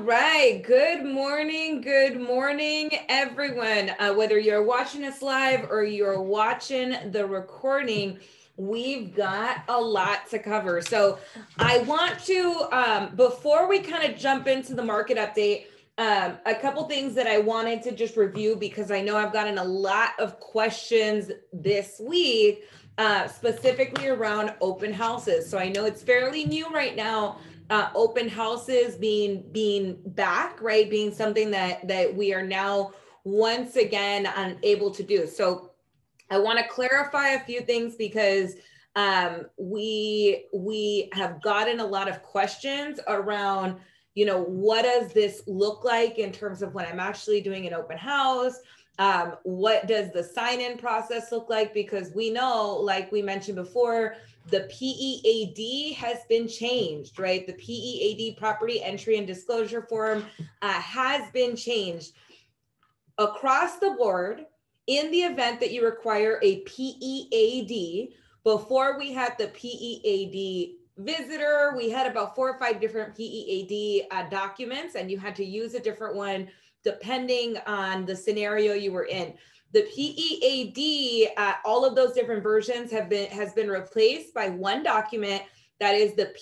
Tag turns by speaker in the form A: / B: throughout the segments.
A: right. Good morning, everyone. Whether you're watching us live or you're watching the recording, we've got a lot to cover. So I want to, before we kind of jump into the market update, a couple things that I wanted to just review because I know I've gotten a lot of questions this week, specifically around open houses. So I know it's fairly new right now. Open houses being back, right? Being something that we are now once again unable to do. So I want to clarify a few things because we have gotten a lot of questions around, what does this look like in terms of when I'm actually doing an open house? What does the sign-in process look like? Because we know, like we mentioned before, the PEAD has been changed, right? The PEAD, property entry and disclosure form, has been changed across the board. In the event that you require a PEAD, before we had the PEAD visitor, we had about 4 or 5 different PEAD documents, and you had to use a different one depending on the scenario you were in. The PEAD, all of those different versions has been replaced by one document that is the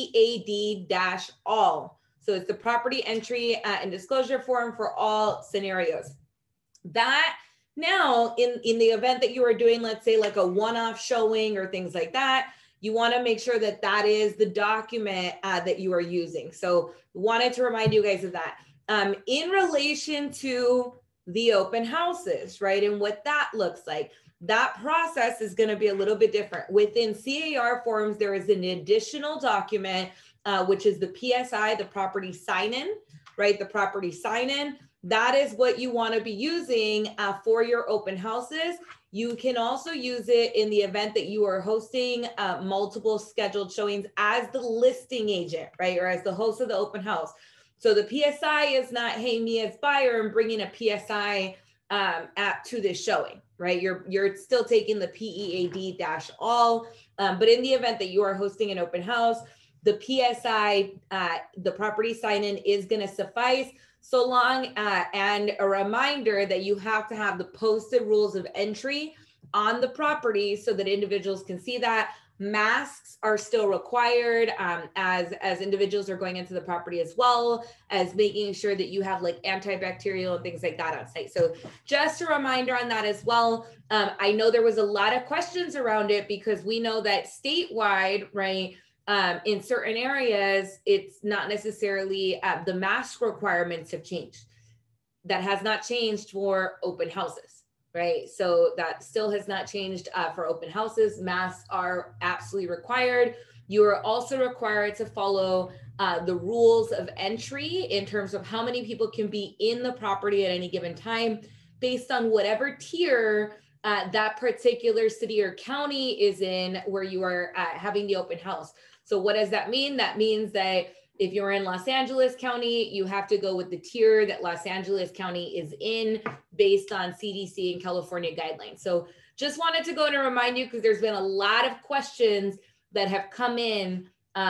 A: PEAD-all. So it's the property entry and disclosure form for all scenarios. That now, in the event that you are doing, let's say like a one-off showing or things like that, you want to make sure that that is the document that you are using. So wanted to remind you guys of that. In relation to the open houses, right? And what that looks like, that process is going to be a little bit different. Within CAR forms, there is an additional document, which is the PSI, the property sign-in, right? The property sign-in. That is what you want to be using for your open houses. You can also use it in the event that you are hosting multiple scheduled showings as the listing agent, right? Or as the host of the open house. So the PSI is not, hey, me as buyer, I'm bringing a PSI app to this showing, right? You're still taking the PEAD-all, but in the event that you are hosting an open house, the PSI, the property sign-in is going to suffice, so long, and a reminder that you have to have the posted rules of entry on the property so that individuals can see that. Masks are still required as individuals are going into the property, as well as making sure that you have like antibacterial and things like that on site. So just a reminder on that as well. I know there was a lot of questions around it because we know that statewide, right, in certain areas, it's not necessarily the mask requirements have changed. That has not changed for open houses, right? So that still has not changed for open houses. Masks are absolutely required. You are also required to follow the rules of entry in terms of how many people can be in the property at any given time based on whatever tier that particular city or county is in where you are having the open house. So what does that mean? That means that if you're in Los Angeles County, you have to go with the tier that Los Angeles County is in based on CDC and California guidelines. So just wanted to go and remind you because there's been a lot of questions that have come in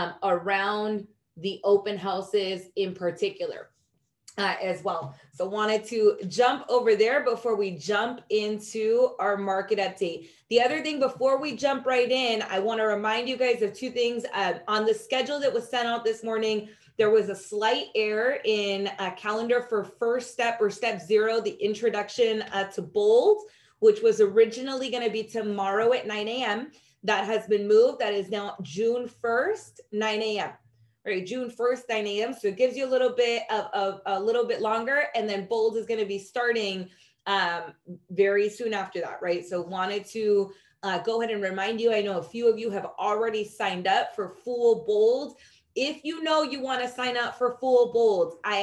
A: around the open houses in particular as well. So wanted to jump over there before we jump into our market update. The other thing before we jump right in, I want to remind you guys of two things. On the schedule that was sent out this morning, there was a slight error in a calendar for first step or step 0, the introduction to bold, which was originally going to be tomorrow at 9 a.m. That has been moved. That is now June 1st, 9 a.m. Right, June 1st, 9 a.m. So it gives you a little bit of a little bit longer, and then bold is going to be starting very soon after that, right? So wanted to go ahead and remind you. I know a few of you have already signed up for full bold. If you know you want to sign up for full bold, I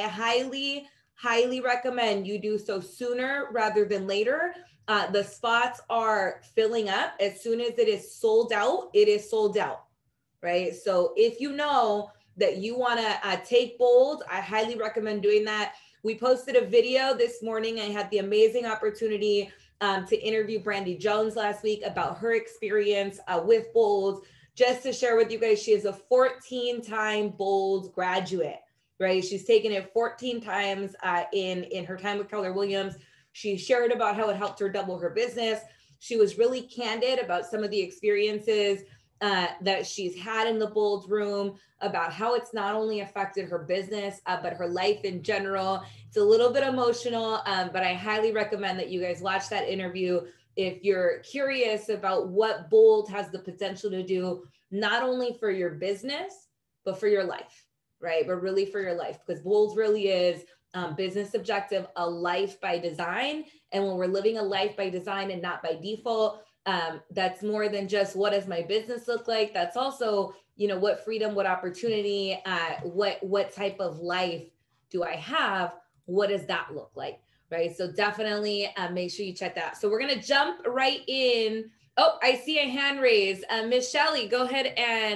A: highly recommend you do so sooner rather than later. The spots are filling up. As soon as it is sold out, it is sold out, right? So if you know that you want to take bold, I highly recommend doing that. We posted a video this morning. I had the amazing opportunity to interview Brandy Jones last week about her experience with bold. Just to share with you guys, she is a 14-time bold graduate. right? She's taken it 14 times in her time with Keller Williams. She shared about how it helped her double her business. She was really candid about some of the experiences that she's had in the Bold room, about how it's not only affected her business, but her life in general. It's a little bit emotional, but I highly recommend that you guys watch that interview if you're curious about what Bold has the potential to do, not only for your business, but for your life, right? But really for your life, because Bold really is business objective, a life by design. And when we're living a life by design and not by default, that's more than just what does my business look like? That's also, you know, what freedom, what opportunity, what type of life do I have? What does that look like? Right. So definitely make sure you check that out. So we're going to jump right in. Oh, I see a hand raised. Miss Shelley, go ahead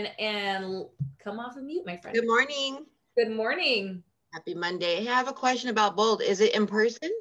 A: and come off of mute, my friend.
B: Good morning.
A: Good morning.
B: Happy Monday. I have a question about Bold. Is it in person?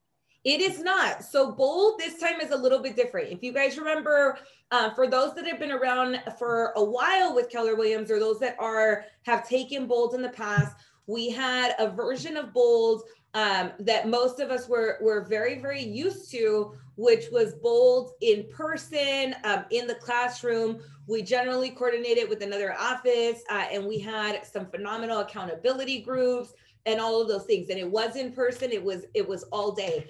A: It is not. So Bold this time is a little bit different. If you guys remember, for those that have been around for a while with Keller Williams, or those that have taken Bold in the past, we had a version of Bold that most of us were very, very used to, which was Bold in person, in the classroom. We generally coordinated with another office, and we had some phenomenal accountability groups and all of those things. And it was in person. It was all day.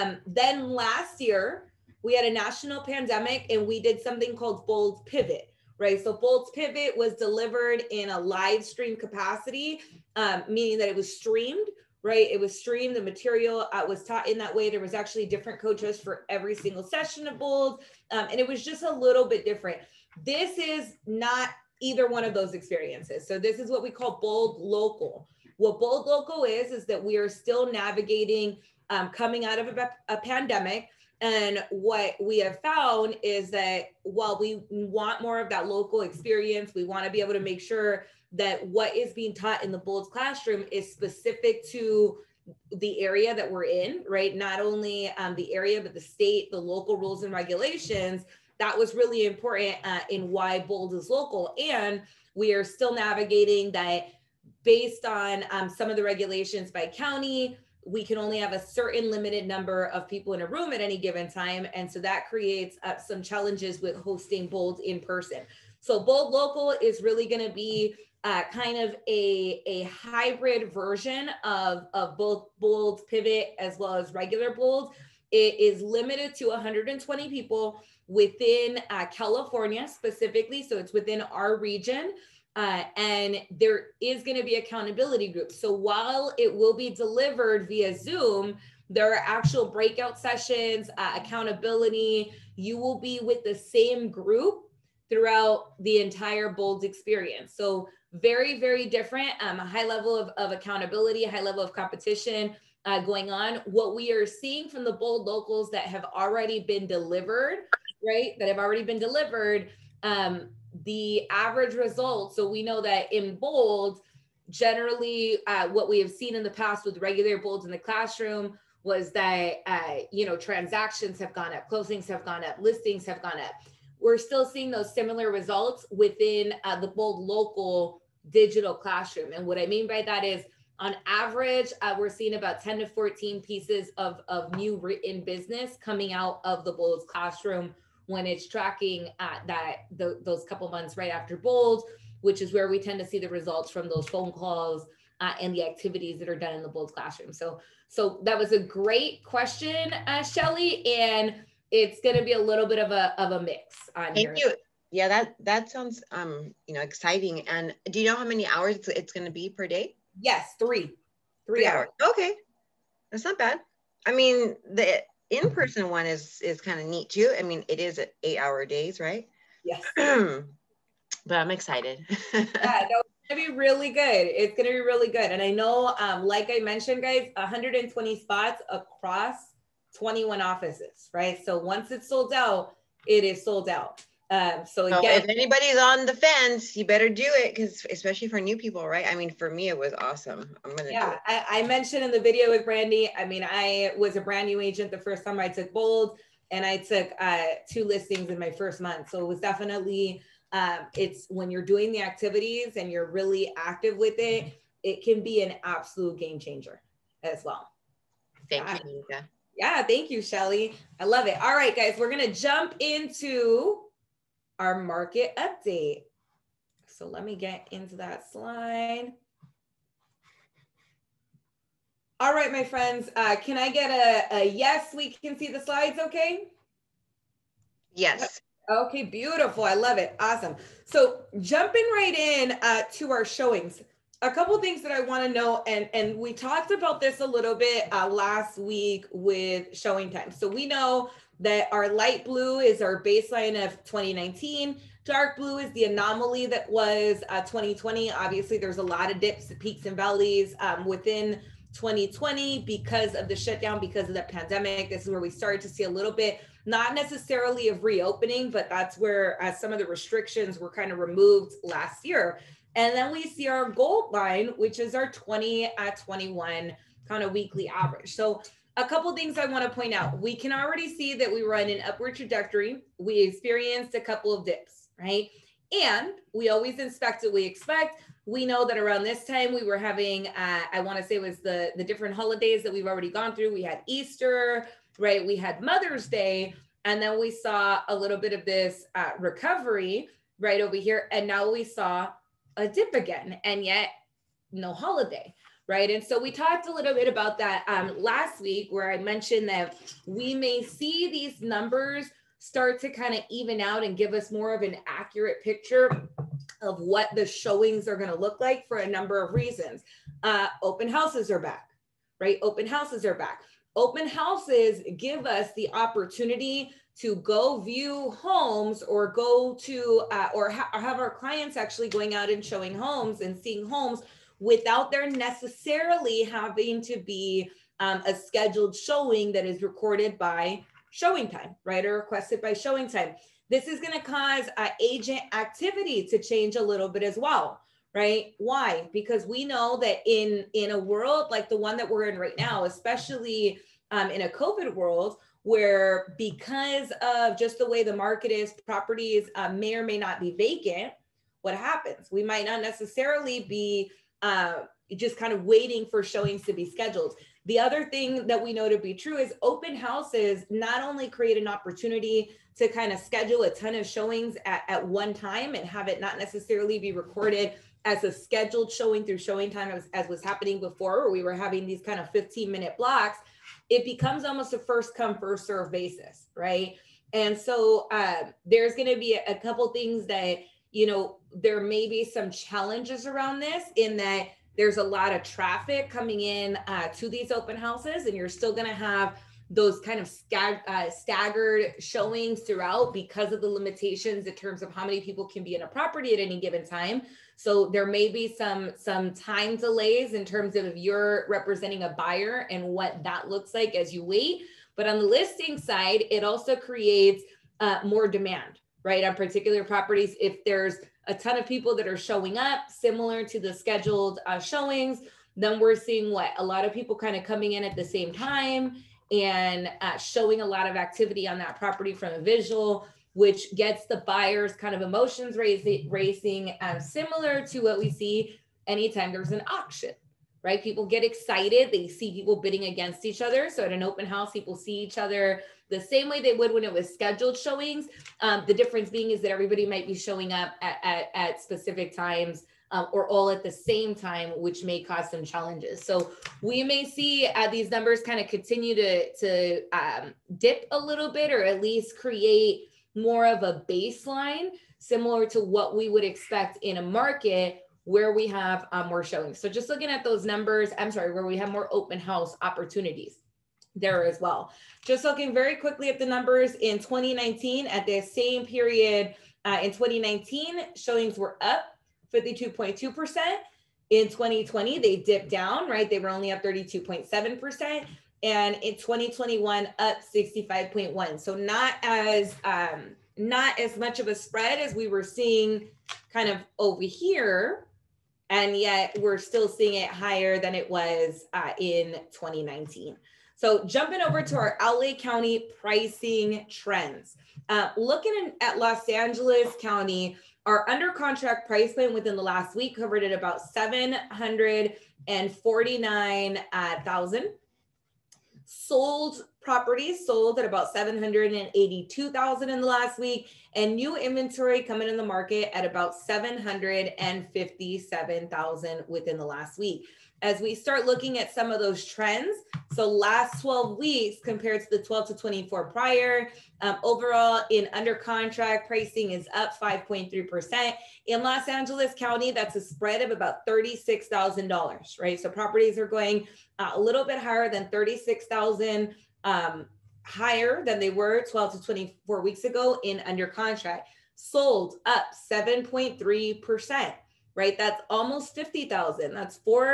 A: Then last year, we had a national pandemic, and we did something called Bold Pivot, right? So Bold's Pivot was delivered in a live stream capacity, meaning that it was streamed, right? It was streamed. The material was taught in that way. There was actually different coaches for every single session of Bold, and it was just a little bit different. This is not either one of those experiences. So this is what we call Bold Local. What Bold Local is that we are still navigating coming out of a pandemic. And what we have found is that while we want more of that local experience, we want to be able to make sure that what is being taught in the Bold classroom is specific to the area that we're in, right? Not only the area, but the state, the local rules and regulations. That was really important in why Bold is local. And we are still navigating that based on some of the regulations by county. We can only have a certain limited number of people in a room at any given time. And so that creates some challenges with hosting Bold in person. So Bold Local is really going to be kind of a hybrid version of both Bold Pivot as well as regular Bold. It is limited to 120 people within California specifically. So it's within our region. And there is going to be accountability groups. So while it will be delivered via Zoom, there are actual breakout sessions, accountability. You will be with the same group throughout the entire Bold experience. So very, very different, a high level of accountability, a high level of competition going on. What we are seeing from the Bold locals that have already been delivered, right? That have already been delivered, the average results. So we know that in Bold, generally what we have seen in the past with regular Bolds in the classroom was that, transactions have gone up, closings have gone up, listings have gone up. We're still seeing those similar results within the Bold local digital classroom. And what I mean by that is on average, we're seeing about 10 to 14 pieces of new written business coming out of the Bold's classroom when it's tracking those couple months right after Bold, which is where we tend to see the results from those phone calls and the activities that are done in the Bold classroom. So that was a great question, Shelley, and it's going to be a little bit of a mix on here.
B: Thank you. Yeah, that sounds exciting. And do you know how many hours it's going to be per day?
A: Yes, three hours.
B: Okay, that's not bad. I mean, the in-person one is kind of neat too. I mean, it is 8-hour days, right?
A: Yes.
B: But I'm excited.
A: Yeah, no, it's gonna be really good. It's gonna be really good. And I know, like I mentioned, guys, 120 spots across 21 offices, right? So once it's sold out, it is sold out. So again,
B: if anybody's on the fence, you better do it, because especially for new people, right? I mean, for me, it was awesome. I'm gonna do it.
A: I mentioned in the video with Brandy, I mean, I was a brand new agent the first time I took Bold, and I took 2 listings in my first month. So it was definitely, it's when you're doing the activities and you're really active with it, it can be an absolute game changer as well.
B: Thank you, Nika.
A: Yeah, thank you, Shelly. I love it. All right, guys, we're gonna jump into our market update. So let me get into that slide. All right, my friends, can I get a yes, we can see the slides okay?
B: Yes.
A: Okay, beautiful. I love it. Awesome. So jumping right in to our showings, a couple of things that I want to know, and we talked about this a little bit last week with showing time. So we know that our light blue is our baseline of 2019. Dark blue is the anomaly that was 2020. Obviously, there's a lot of dips, peaks, and valleys within 2020 because of the shutdown, because of the pandemic. This is where we started to see a little bit, not necessarily of reopening, but that's where some of the restrictions were kind of removed last year. And then we see our gold line, which is our 2021 kind of weekly average. So a couple of things I want to point out. We can already see that we were on an upward trajectory. We experienced a couple of dips, right? And we always inspect what we expect. We know that around this time we were having, I want to say it was the different holidays that we've already gone through. We had Easter, right? We had Mother's Day, and then we saw a little bit of this recovery right over here. And now we saw a dip again, and yet no holiday, right? And so we talked a little bit about that last week, where I mentioned that we may see these numbers start to kind of even out and give us more of an accurate picture of what the showings are going to look like for a number of reasons. Open houses are back, right? Open houses are back. Open houses give us the opportunity to go view homes, or go to, or have our clients actually going out and showing homes and seeing homes without there necessarily having to be a scheduled showing that is recorded by showing time, right? Or requested by showing time. This is going to cause agent activity to change a little bit as well, right? Why? Because we know that in a world like the one that we're in right now, especially in a COVID world, where because of just the way the market is, properties may or may not be vacant, what happens? We might not necessarily be just kind of waiting for showings to be scheduled. The other thing that we know to be true is open houses not only create an opportunity to kind of schedule a ton of showings at one time and have it not necessarily be recorded as a scheduled showing through showing time as was happening before, where we were having these kind of 15-minute blocks. It becomes almost a first come, first serve basis, right? And so there's going to be a couple things that, you know, there may be some challenges around this, in that there's a lot of traffic coming in to these open houses, and you're still going to have those kind of staggered showings throughout because of the limitations in terms of how many people can be in a property at any given time. So there may be some time delays in terms of if you're representing a buyer and what that looks like as you wait. But on the listing side, it also creates more demand, right? On particular properties, if there's a ton of people that are showing up similar to the scheduled showings, then we're seeing what? A lot of people kind of coming in at the same time and showing a lot of activity on that property from a visual, which gets the buyers kind of emotions racing, similar to what we see anytime there's an auction, right? People get excited. They see people bidding against each other. So at an open house, people see each other the same way they would when it was scheduled showings. The difference being is that everybody might be showing up at specific times, or all at the same time, which may cause some challenges. So we may see these numbers kind of continue to dip a little bit, or at least create more of a baseline similar to what we would expect in a market where we have more showings. So just looking at those numbers, where we have more open house opportunities there as well. Just looking very quickly at the numbers in 2019, at the same period in 2019, showings were up 52.2%. In 2020, they dipped down, right? They were only up 32.7%. And in 2021, up 65.1. So not as much of a spread as we were seeing kind of over here. And yet we're still seeing it higher than it was in 2019. So jumping over to our LA County pricing trends. Looking at Los Angeles County, Our under contract price point within the last week covered at about 749,000. Sold properties sold at about 782,000 in the last week, and new inventory coming in the market at about 757,000 within the last week. As we start looking at some of those trends, so last 12 weeks compared to the 12 to 24 prior, overall in under contract pricing is up 5.3%. In Los Angeles County, that's a spread of about $36,000, right? So properties are going a little bit higher than 36,000, higher than they were 12 to 24 weeks ago in under contract. Sold up 7.3%. Right, that's almost 50,000. That's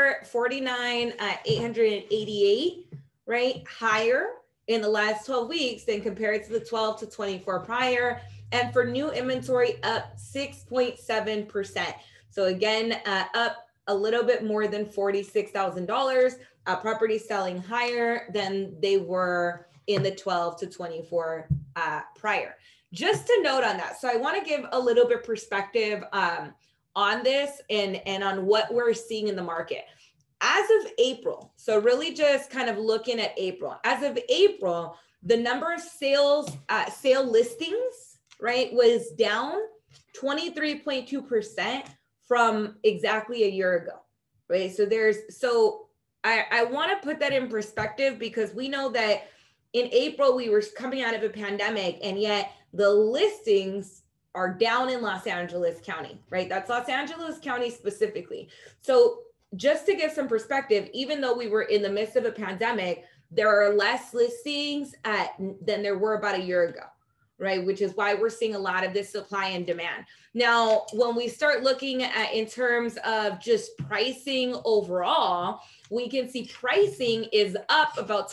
A: 449,888, right, higher in the last 12 weeks than compared to the 12 to 24 prior. And for new inventory, up 6.7%. So again, up a little bit more than $46,000. Properties selling higher than they were in the 12 to 24 prior. Just to note on that, so I want to give a little bit perspective on this and on what we're seeing in the market. As of April, so really just kind of looking at April, as of April, the number of sale listings, right, was down 23.2% from exactly a year ago, right? So I want to put that in perspective because we know that in April, we were coming out of a pandemic, and yet the listings are down in Los Angeles County, right? That's Los Angeles County specifically. So just to give some perspective, even though we were in the midst of a pandemic, there are less listings than there were about a year ago, right? Which is why we're seeing a lot of this supply and demand. Now, when we start looking at in terms of just pricing overall, we can see pricing is up about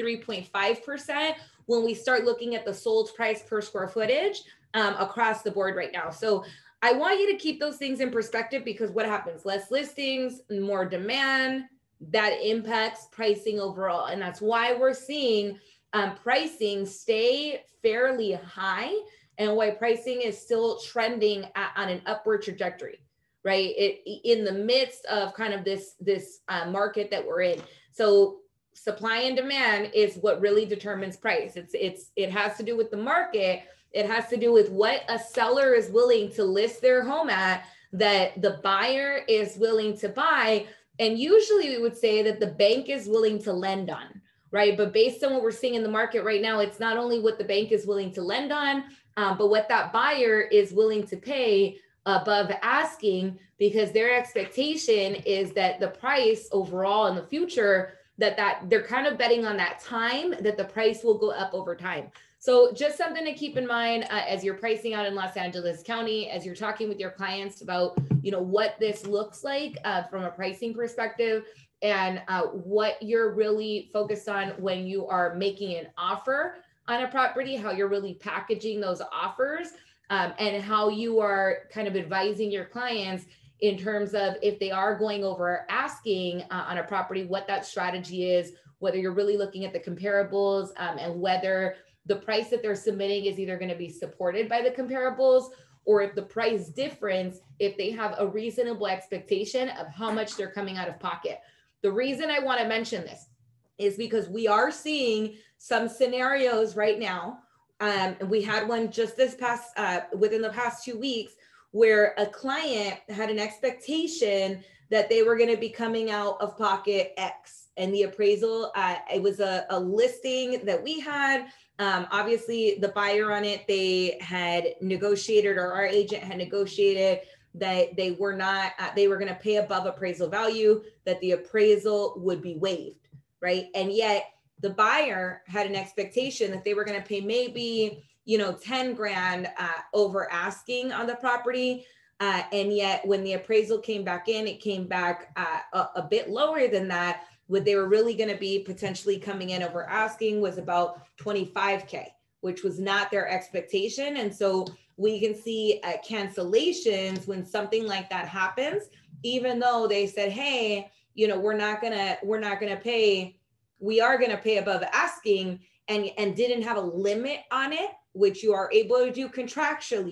A: 23.5% when we start looking at the sold price per square footage across the board right now. So I want you to keep those things in perspective because what happens? Less listings, more demand, that impacts pricing overall. And that's why we're seeing pricing stay fairly high and why pricing is still trending on an upward trajectory, right? In the midst of kind of this market that we're in. So supply and demand is what really determines price. It has to do with the market. It has to do with what a seller is willing to list their home at, that the buyer is willing to buy. And usually we would say that the bank is willing to lend on, right? But based on what we're seeing in the market right now, it's not only what the bank is willing to lend on, but what that buyer is willing to pay above asking, because their expectation is that the price overall in the future, that they're kind of betting on that time, that the price will go up over time. So just something to keep in mind as you're pricing out in Los Angeles County, as you're talking with your clients about, what this looks like from a pricing perspective and what you're really focused on when you are making an offer on a property, how you're really packaging those offers and how you are kind of advising your clients in terms of if they are going over asking on a property, what that strategy is, whether you're really looking at the comparables and whether the price that they're submitting is either going to be supported by the comparables, or if the price difference, if they have a reasonable expectation of how much they're coming out of pocket. The reason I want to mention this is because we are seeing some scenarios right now. And we had one just this past, within the past 2 weeks, where a client had an expectation that they were going to be coming out of pocket X. And the appraisal, it was a listing that we had. Obviously, the buyer on it, they had negotiated, or our agent had negotiated that they were not, they were going to pay above appraisal value, that the appraisal would be waived, right? And yet the buyer had an expectation that they were going to pay maybe, 10 grand over asking on the property. And yet when the appraisal came back in, it came back a bit lower than that. What they were really going to be potentially coming in over asking was about 25K, which was not their expectation. And so we can see cancellations when something like that happens, even though they said, hey, we're not gonna pay, we are gonna pay above asking, and didn't have a limit on it, which you are able to do contractually,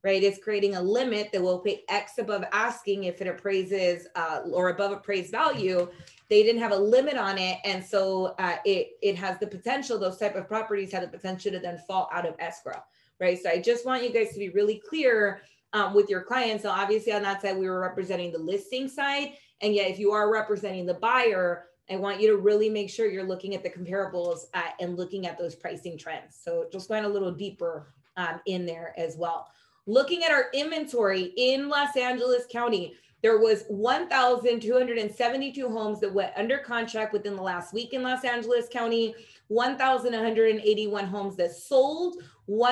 A: right? It's creating a limit that will pay X above asking if it appraises or above appraised value. They didn't have a limit on it. And so it has the potential, those type of properties have the potential to then fall out of escrow, right? So I just want you guys to be really clear with your clients. So obviously on that side, we were representing the listing side. And yet if you are representing the buyer, I want you to really make sure you're looking at the comparables and looking at those pricing trends. So just going a little deeper in there as well. Looking at our inventory in Los Angeles County, there was 1,272 homes that went under contract within the last week in Los Angeles County, 1,181 homes that sold,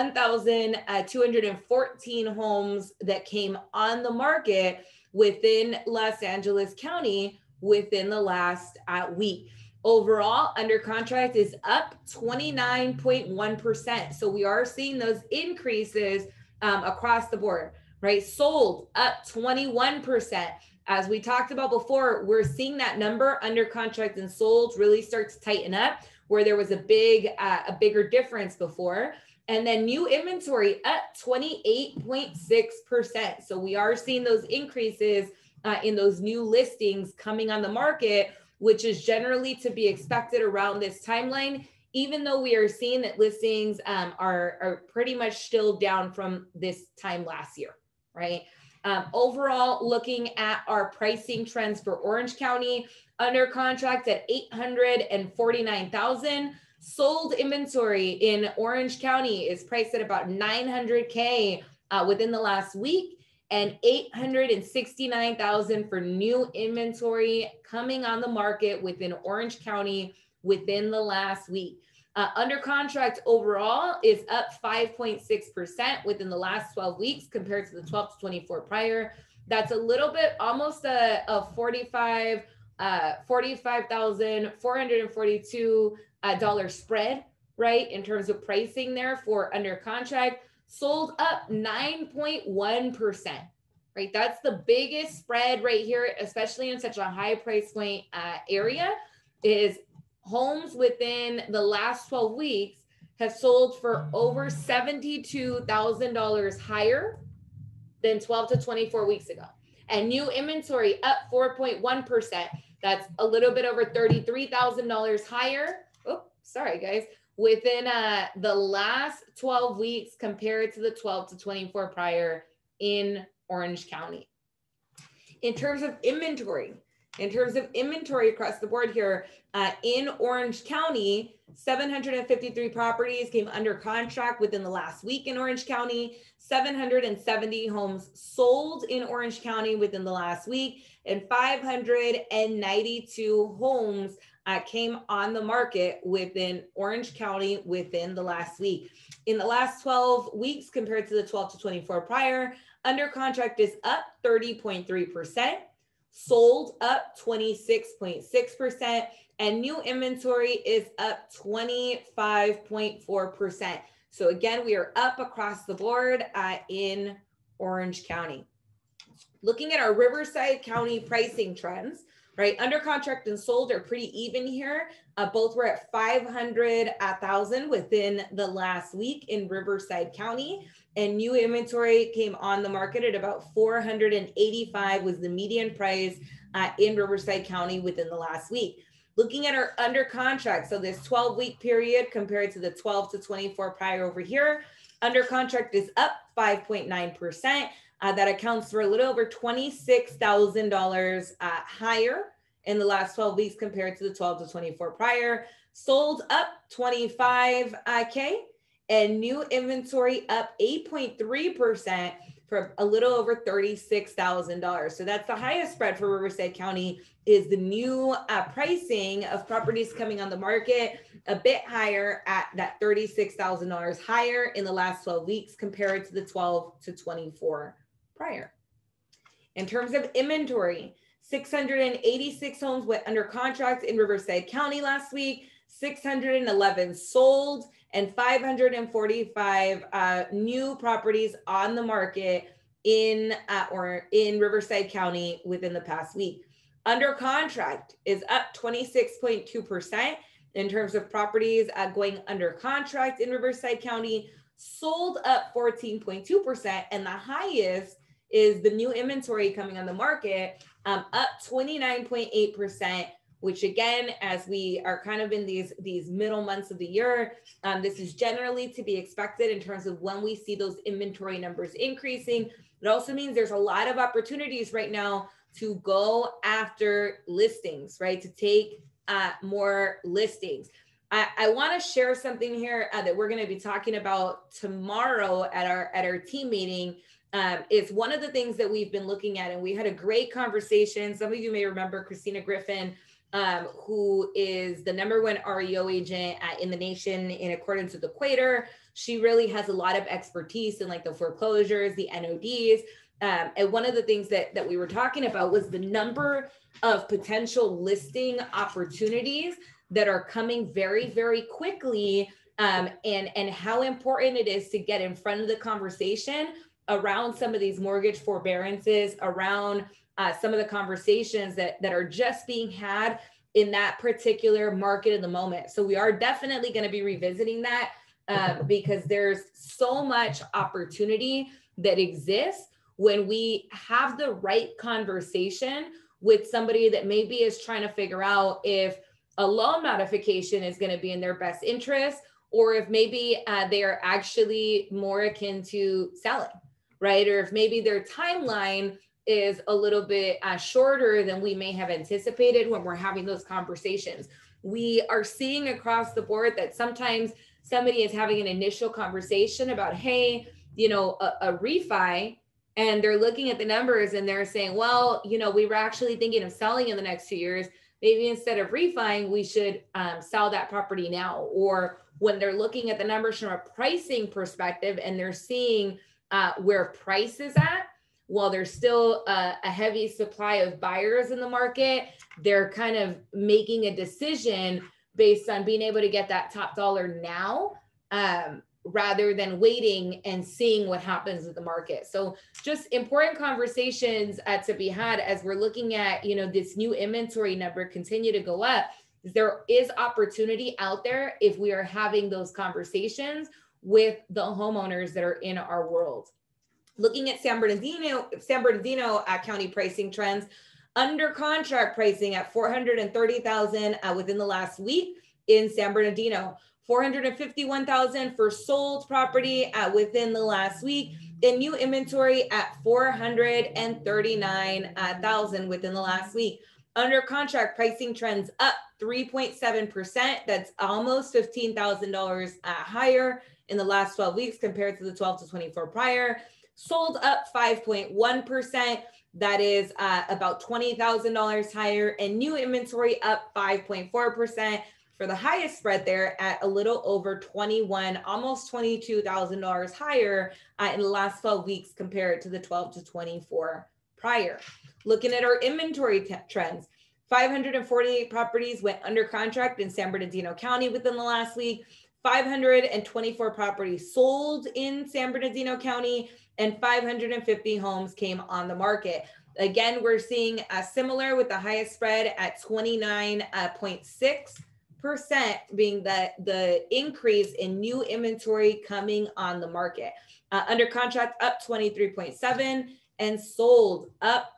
A: 1,214 homes that came on the market within Los Angeles County within the last week. Overall, under contract is up 29.1%. So we are seeing those increases across the board, right? Sold up 21%. As we talked about before, we're seeing that number under contract and sold really start to tighten up where there was a bigger difference before. And then new inventory up 28.6%. So we are seeing those increases in those new listings coming on the market, which is generally to be expected around this timeline, even though we are seeing that listings are pretty much still down from this time last year, right? Overall, looking at our pricing trends for Orange County, under contract at $849,000. Sold inventory in Orange County is priced at about $900K within the last week, and $869,000 for new inventory coming on the market within Orange County within the last week. Under contract overall is up 5.6% within the last 12 weeks compared to the 12 to 24 prior. That's a little bit, almost a $45,442 spread, right? In terms of pricing there for under contract. Sold up 9.1%, right? That's the biggest spread right here, especially in such a high price point area, is homes within the last 12 weeks have sold for over $72,000 higher than 12 to 24 weeks ago. And new inventory up 4.1%. That's a little bit over $33,000 higher. Oh, sorry guys. Within the last 12 weeks compared to the 12 to 24 prior in Orange County. In terms of inventory across the board here, in Orange County, 753 properties came under contract within the last week in Orange County, 770 homes sold in Orange County within the last week, and 592 homes came on the market within Orange County within the last week. In the last 12 weeks compared to the 12 to 24 prior, under contract is up 30.3%, sold up 26.6%, and new inventory is up 25.4%. So again, we are up across the board in Orange County. Looking at our Riverside County pricing trends, right? Under contract and sold are pretty even here. Both were at $500,000 within the last week in Riverside County, and new inventory came on the market at about $485 was the median price in Riverside County within the last week. Looking at our under contract, so this 12-week period compared to the 12 to 24 prior over here, under contract is up 5.9%. That accounts for a little over $26,000 higher in the last 12 weeks compared to the 12 to 24 prior. Sold up 25K, and new inventory up 8.3% for a little over $36,000. So that's the highest spread for Riverside County, is the new pricing of properties coming on the market a bit higher at that $36,000 higher in the last 12 weeks compared to the 12 to 24 prior. In terms of inventory, 686 homes went under contract in Riverside County last week, 611 sold, and 545 new properties on the market in Riverside County within the past week. Under contract is up 26.2% in terms of properties going under contract in Riverside County. sold up 14.2%, and the highest is the new inventory coming on the market, up 29.8%, which again, as we are kind of in these middle months of the year, this is generally to be expected in terms of when we see those inventory numbers increasing. It also means there's a lot of opportunities right now to go after listings, right? To take more listings. I want to share something here that we're going to be talking about tomorrow at our team meeting. It's one of the things that we've been looking at, and we had a great conversation. Some of you may remember Christina Griffin, who is the #1 REO agent in the nation in accordance with the Equator. She really has a lot of expertise in like the foreclosures, the NODs. And one of the things that we were talking about was the number of potential listing opportunities that are coming very, very quickly, and how important it is to get in front of the conversation around some of these mortgage forbearances, around some of the conversations that are just being had in that particular market in the moment. So we are definitely going to be revisiting that because there's so much opportunity that exists when we have the right conversation with somebody that maybe is trying to figure out if a loan modification is going to be in their best interest, or if maybe they are actually more akin to selling, right? Or if maybe their timeline is a little bit shorter than we may have anticipated when we're having those conversations. We are seeing across the board that sometimes somebody is having an initial conversation about, hey, you know, a refi, and they're looking at the numbers and they're saying, well, you know, we were actually thinking of selling in the next 2 years. Maybe instead of refining, we should sell that property now. Or when they're looking at the numbers from a pricing perspective and they're seeing where price is at, while there's still a heavy supply of buyers in the market, they're kind of making a decision based on being able to get that top dollar now, rather than waiting and seeing what happens with the market. So just important conversations to be had as we're looking at, you know, this new inventory number continue to go up. There is opportunity out there if we are having those conversations with the homeowners that are in our world. Looking at San Bernardino County pricing trends, under contract pricing at $430,000 within the last week in San Bernardino, $451,000 for sold property within the last week, and new inventory at $439,000 within the last week. Under contract pricing trends up 3.7%. That's almost $15,000 higher in the last 12 weeks compared to the 12 to 24 prior. Sold up 5.1%. That is about $20,000 higher, and new inventory up 5.4%. for the highest spread there at a little over almost $22,000 higher in the last 12 weeks compared to the 12 to 24 prior. Looking at our inventory trends, 548 properties went under contract in San Bernardino County within the last week, 524 properties sold in San Bernardino County, and 550 homes came on the market. Again, we're seeing similar with the highest spread at 29.6%, being the increase in new inventory coming on the market. Under contract up 23.7% and sold up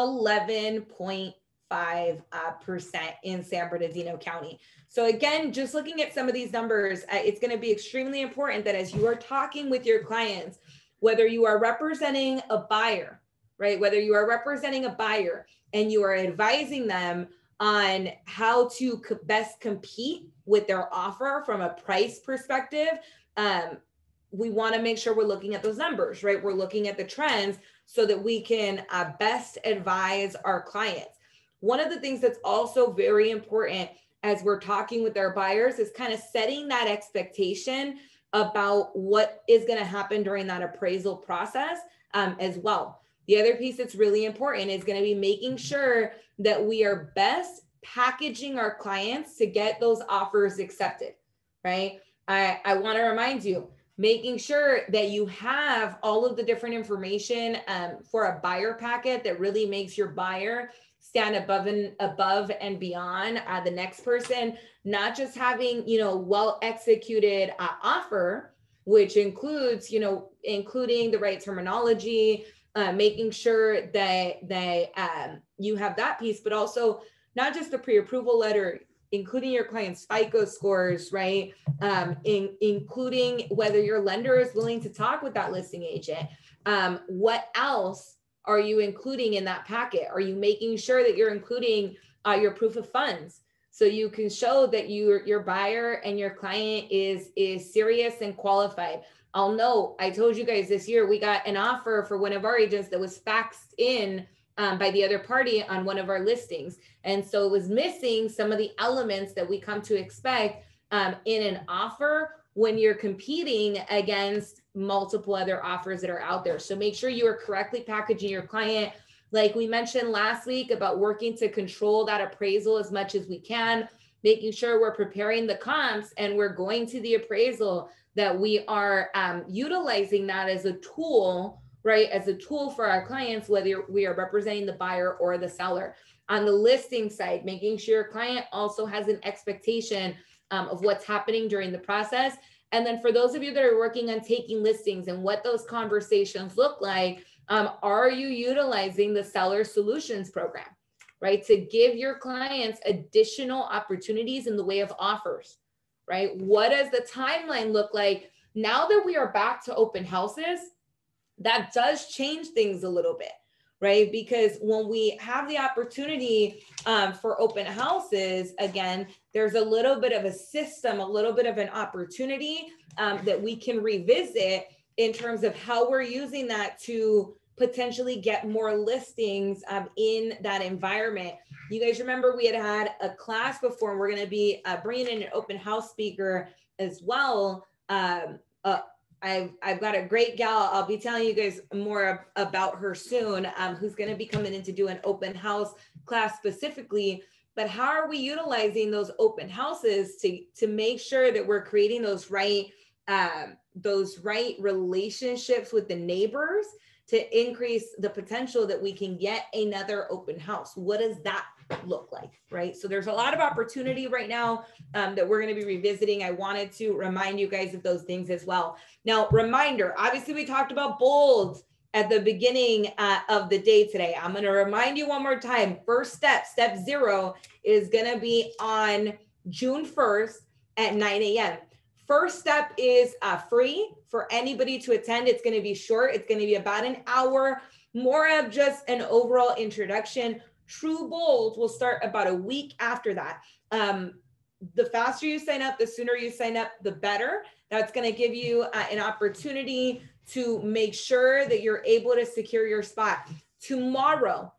A: 11.5% in San Bernardino County. So again, just looking at some of these numbers, it's going to be extremely important that as you are talking with your clients, whether you are representing a buyer, right? Whether you are representing a buyer and you are advising them on how to best compete with their offer from a price perspective, we want to make sure we're looking at those numbers, right? We're looking at the trends so that we can best advise our clients. One of the things that's also very important as we're talking with our buyers is kind of setting that expectation about what is going to happen during that appraisal process as well. The other piece that's really important is going to be making sure that we are best packaging our clients to get those offers accepted, right? I want to remind you, making sure that you have all of the different information for a buyer packet that really makes your buyer stand above and beyond the next person, not just having, well executed offer, which includes, you know, including the right terminology, making sure that you have that piece, but also not just the pre-approval letter, including your client's FICO scores, right? Including whether your lender is willing to talk with that listing agent. What else are you including in that packet? Are you making sure that you're including your proof of funds? So you can show that your buyer and your client is serious and qualified. I'll note, I told you guys this year, we got an offer for one of our agents that was faxed in by the other party on one of our listings. And so it was missing some of the elements that we come to expect in an offer when you're competing against multiple other offers that are out there. So make sure you are correctly packaging your client. Like we mentioned last week about working to control that appraisal as much as we can, making sure we're preparing the comps and we're going to the appraisal, that we are utilizing that as a tool, right? As a tool for our clients, whether we are representing the buyer or the seller. On the listing side, making sure your client also has an expectation of what's happening during the process. And then for those of you that are working on taking listings and what those conversations look like, are you utilizing the seller solutions program, right? To give your clients additional opportunities in the way of offers, right? What does the timeline look like now that we are back to open houses? That does change things a little bit, right? Because when we have the opportunity for open houses, again, there's a little bit of a system, a little bit of an opportunity that we can revisit in terms of how we're using that to potentially get more listings in that environment. You guys remember we had a class before, and we're going to be bringing in an open house speaker as well. I've got a great gal. I'll be telling you guys more about her soon, who's going to be coming in to do an open house class specifically. But how are we utilizing those open houses to make sure that we're creating those right relationships with the neighbors to increase the potential that we can get another open house? What does that look like, right? So there's a lot of opportunity right now that we're going to be revisiting. I wanted to remind you guys of those things as well. Now, reminder, obviously we talked about bold at the beginning of the day today. I'm going to remind you one more time. First step, step 0 is going to be on June 1st at 9 a.m. First step is free for anybody to attend. It's going to be short. It's going to be about an hour, more of just an overall introduction. True Bold will start about a week after that. The faster you sign up, the sooner you sign up, the better. That's going to give you an opportunity to make sure that you're able to secure your spot. Tomorrow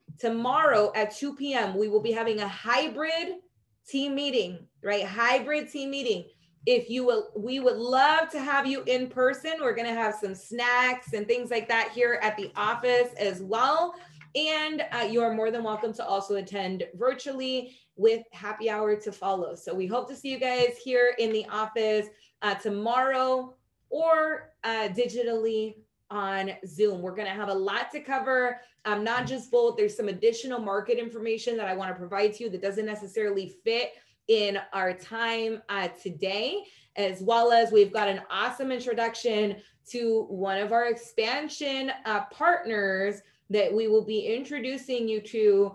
A: at 2 p.m., we will be having a hybrid team meeting, right? Hybrid team meeting. If you will, we would love to have you in person. We're going to have some snacks and things like that here at the office as well. And you are more than welcome to also attend virtually with happy hour to follow. So we hope to see you guys here in the office tomorrow or digitally on Zoom. We're going to have a lot to cover, not just bold. There's some additional market information that I want to provide to you that doesn't necessarily fit in our time today, as well as we've got an awesome introduction to one of our expansion partners that we will be introducing you to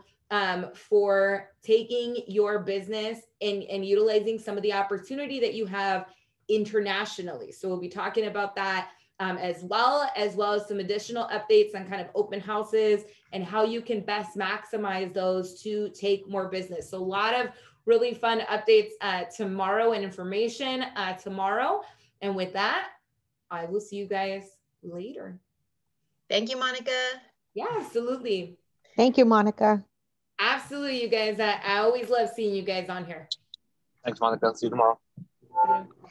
A: for taking your business and utilizing some of the opportunity that you have internationally. So we'll be talking about that as well as some additional updates on kind of open houses and how you can best maximize those to take more business. So a lot of really fun updates tomorrow and information tomorrow. And with that, I will see you guys later.
B: Thank you, Monica.
A: Yeah, absolutely.
C: Thank you, Monica.
A: Absolutely, you guys. I always love seeing you guys on here.
D: Thanks, Monica. See you tomorrow.
A: See you.